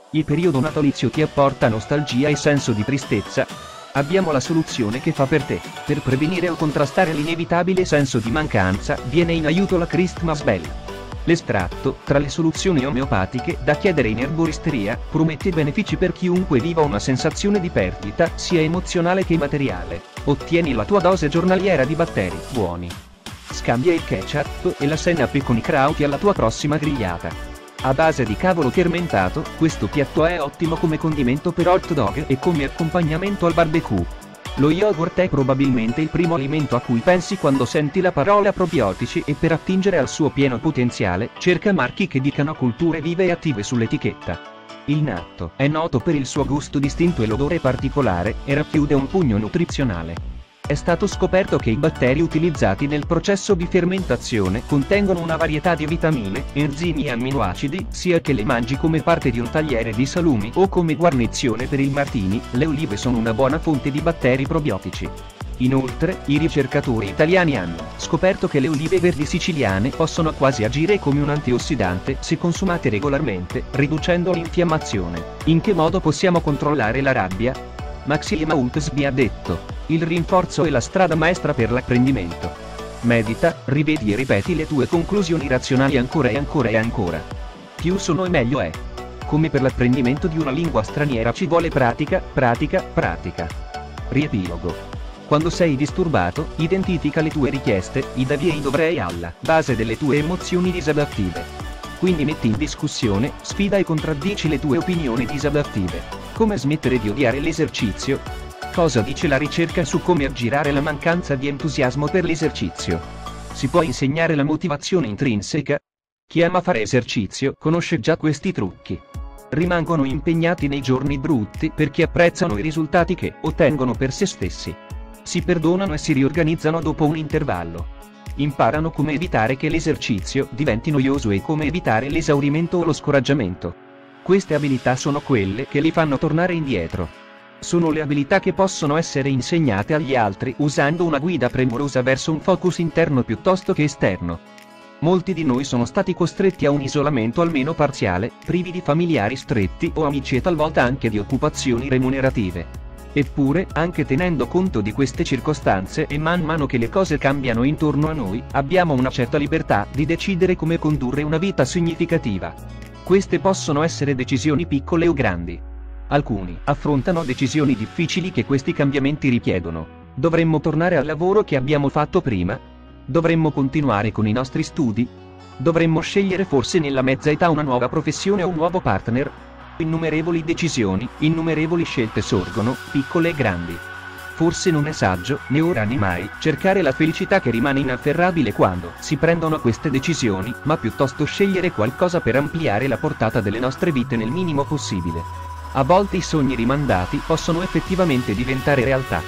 Il periodo natalizio ti apporta nostalgia e senso di tristezza? Abbiamo la soluzione che fa per te. Per prevenire o contrastare l'inevitabile senso di mancanza, viene in aiuto la Christmas Bell. L'estratto, tra le soluzioni omeopatiche da chiedere in erboristeria, promette benefici per chiunque viva una sensazione di perdita, sia emozionale che materiale. Ottieni la tua dose giornaliera di batteri buoni. Scambia il ketchup e la senape con i crauti alla tua prossima grigliata. A base di cavolo fermentato, questo piatto è ottimo come condimento per hot dog e come accompagnamento al barbecue. Lo yogurt è probabilmente il primo alimento a cui pensi quando senti la parola probiotici e per attingere al suo pieno potenziale, cerca marchi che dicano culture vive e attive sull'etichetta. Il natto è noto per il suo gusto distinto e l'odore particolare, e racchiude un pugno nutrizionale. È stato scoperto che i batteri utilizzati nel processo di fermentazione contengono una varietà di vitamine, enzimi e amminoacidi, sia che le mangi come parte di un tagliere di salumi o come guarnizione per il martini. Le olive sono una buona fonte di batteri probiotici. Inoltre, i ricercatori italiani hanno scoperto che le olive verdi siciliane possono quasi agire come un antiossidante se consumate regolarmente, riducendo l'infiammazione. In che modo possiamo controllare la rabbia? Maxime Hautsby ha detto: il rinforzo è la strada maestra per l'apprendimento. Medita, rivedi e ripeti le tue conclusioni razionali ancora e ancora e ancora. Più sono e meglio è. Come per l'apprendimento di una lingua straniera ci vuole pratica, pratica, pratica. Riepilogo. Quando sei disturbato, identifica le tue richieste, i devi e i dovrei alla base delle tue emozioni disadattive. Quindi metti in discussione, sfida e contraddici le tue opinioni disadattive. Come smettere di odiare l'esercizio? Cosa dice la ricerca su come aggirare la mancanza di entusiasmo per l'esercizio? Si può insegnare la motivazione intrinseca? Chi ama fare esercizio conosce già questi trucchi. Rimangono impegnati nei giorni brutti perché apprezzano i risultati che ottengono per se stessi. Si perdonano e si riorganizzano dopo un intervallo. Imparano come evitare che l'esercizio diventi noioso e come evitare l'esaurimento o lo scoraggiamento. Queste abilità sono quelle che li fanno tornare indietro. Sono le abilità che possono essere insegnate agli altri usando una guida premurosa verso un focus interno piuttosto che esterno. Molti di noi sono stati costretti a un isolamento almeno parziale, privi di familiari stretti o amici e talvolta anche di occupazioni remunerative. Eppure, anche tenendo conto di queste circostanze e man mano che le cose cambiano intorno a noi, abbiamo una certa libertà di decidere come condurre una vita significativa. Queste possono essere decisioni piccole o grandi. Alcuni affrontano decisioni difficili che questi cambiamenti richiedono. Dovremmo tornare al lavoro che abbiamo fatto prima? Dovremmo continuare con i nostri studi? Dovremmo scegliere forse nella mezza età una nuova professione o un nuovo partner? Innumerevoli decisioni, innumerevoli scelte sorgono, piccole e grandi. Forse non è saggio, né ora né mai, cercare la felicità che rimane inafferrabile quando si prendono queste decisioni, ma piuttosto scegliere qualcosa per ampliare la portata delle nostre vite nel minimo possibile. A volte i sogni rimandati possono effettivamente diventare realtà.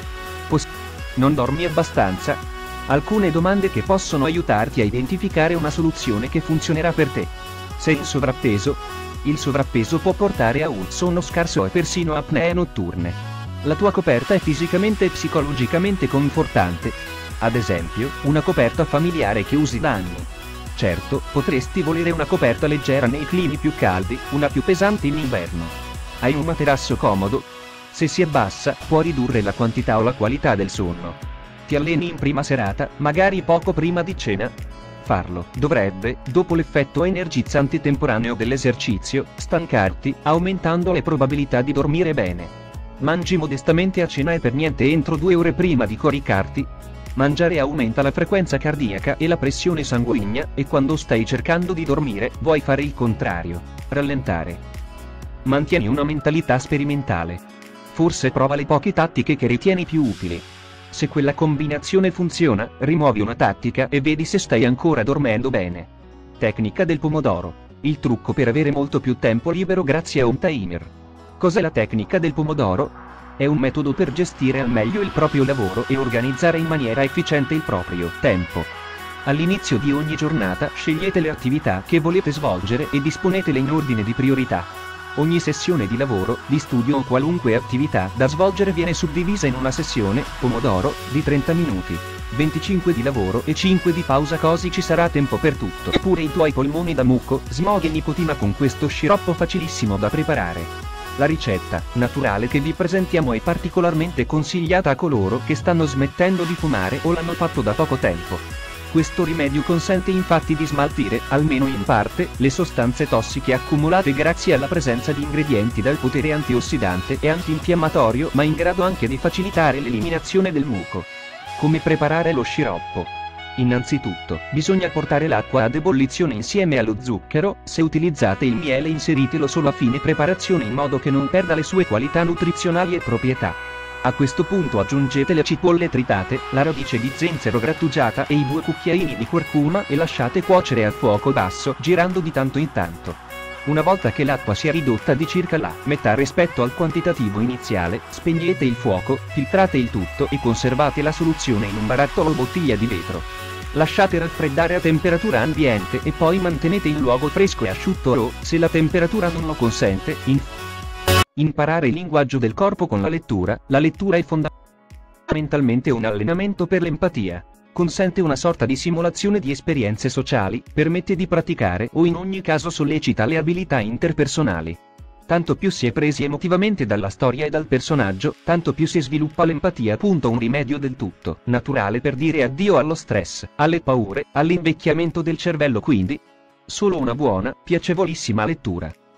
Non dormi abbastanza? Alcune domande che possono aiutarti a identificare una soluzione che funzionerà per te. Sei in sovrappeso? Il sovrappeso può portare a un sonno scarso e persino apnee notturne. La tua coperta è fisicamente e psicologicamente confortante? Ad esempio, una coperta familiare che usi da anni. Certo, potresti volere una coperta leggera nei climi più caldi, una più pesante in inverno. Hai un materasso comodo? Se si abbassa, può ridurre la quantità o la qualità del sonno. Ti alleni in prima serata, magari poco prima di cena? Farlo dovrebbe, dopo l'effetto energizzante temporaneo dell'esercizio, stancarti, aumentando le probabilità di dormire bene. Mangi modestamente a cena e per niente entro 2 ore prima di coricarti? Mangiare aumenta la frequenza cardiaca e la pressione sanguigna, e quando stai cercando di dormire, vuoi fare il contrario, rallentare. Mantieni una mentalità sperimentale. Forse prova le poche tattiche che ritieni più utili. Se quella combinazione funziona, rimuovi una tattica e vedi se stai ancora dormendo bene. Tecnica del pomodoro. Il trucco per avere molto più tempo libero grazie a un timer. Cos'è la tecnica del pomodoro? È un metodo per gestire al meglio il proprio lavoro e organizzare in maniera efficiente il proprio tempo. All'inizio di ogni giornata scegliete le attività che volete svolgere e disponetele in ordine di priorità. Ogni sessione di lavoro, di studio o qualunque attività da svolgere viene suddivisa in una sessione, pomodoro, di 30 minuti. 25 di lavoro e 5 di pausa, così ci sarà tempo per tutto. Eppure i tuoi polmoni da muco, smog e nicotina con questo sciroppo facilissimo da preparare. La ricetta naturale che vi presentiamo è particolarmente consigliata a coloro che stanno smettendo di fumare o l'hanno fatto da poco tempo. Questo rimedio consente infatti di smaltire, almeno in parte, le sostanze tossiche accumulate grazie alla presenza di ingredienti dal potere antiossidante e antinfiammatorio, ma in grado anche di facilitare l'eliminazione del muco. Come preparare lo sciroppo? Innanzitutto, bisogna portare l'acqua ad ebollizione insieme allo zucchero. Se utilizzate il miele, inseritelo solo a fine preparazione in modo che non perda le sue qualità nutrizionali e proprietà. A questo punto aggiungete le cipolle tritate, la radice di zenzero grattugiata e i 2 cucchiaini di curcuma e lasciate cuocere a fuoco basso, girando di tanto in tanto. Una volta che l'acqua sia ridotta di circa la metà rispetto al quantitativo iniziale, spegnete il fuoco, filtrate il tutto e conservate la soluzione in un barattolo o bottiglia di vetro. Lasciate raffreddare a temperatura ambiente e poi mantenete il luogo fresco e asciutto o, se la temperatura non lo consente, imparare il linguaggio del corpo con la lettura. La lettura è fondamentalmente un allenamento per l'empatia. Consente una sorta di simulazione di esperienze sociali, permette di praticare o in ogni caso sollecita le abilità interpersonali. Tanto più si è presi emotivamente dalla storia e dal personaggio, tanto più si sviluppa l'empatia. Un rimedio del tutto naturale per dire addio allo stress, alle paure, all'invecchiamento del cervello, quindi solo una buona, piacevolissima lettura.